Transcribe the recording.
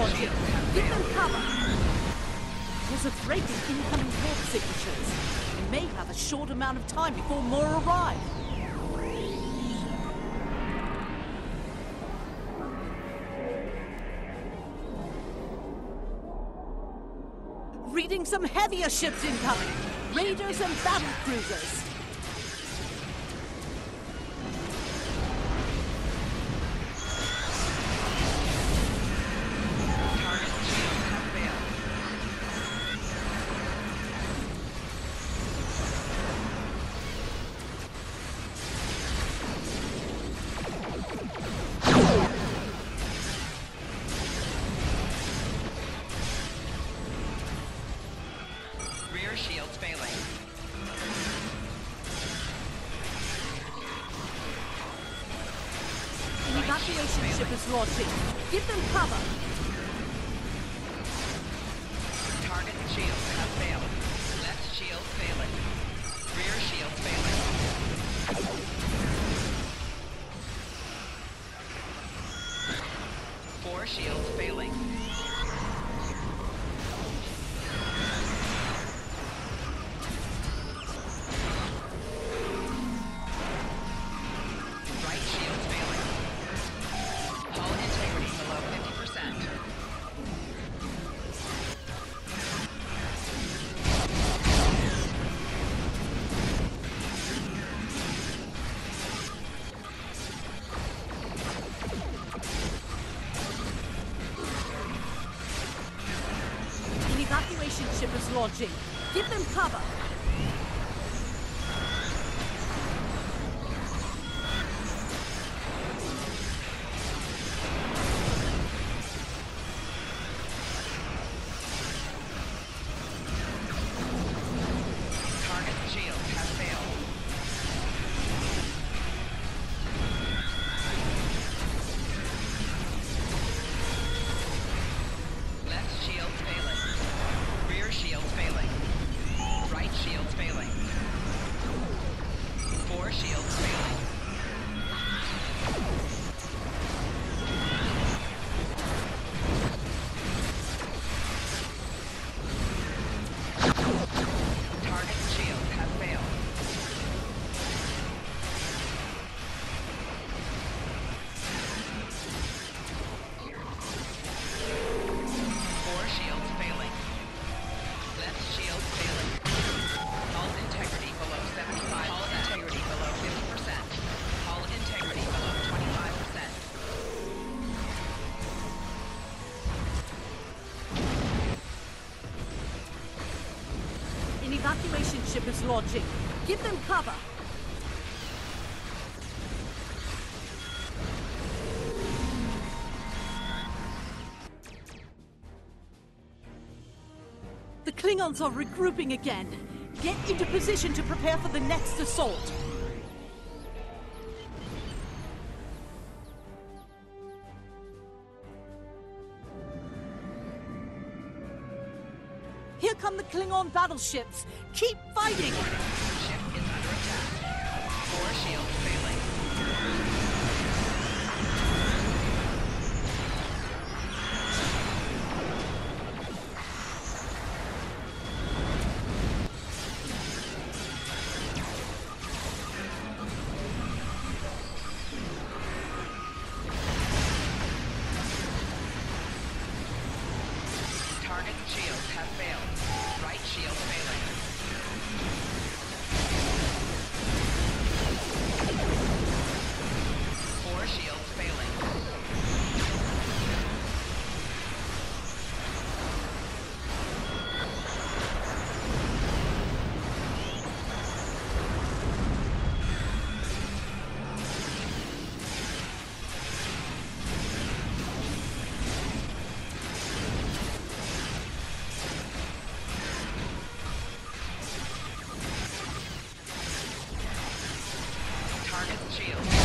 launching. Give them cover. There's a break in incoming warp signatures. We may have a short amount of time before more arrive. Reading some heavier ships incoming. Raiders and battle cruisers. Shields failing. An evacuation ship is launching. Give them cover. Target shields have failed. Left shield failing. Rear shield failing. 4 shields failing. Evacuation ship is launching. Give them cover. Target shields have failed. Left shield failing. Rear shield failing. Right shield failing. 4 shields failing. Target shields have failed. An evacuation ship is launching. Give them cover. The Klingons are regrouping again. Get into position to prepare for the next assault. Here come the Klingon battleships. Keep fighting! Ship is under attack. 4 shields failing. Target shields have failed. Right shield failing. 4 shields failing. Target shield.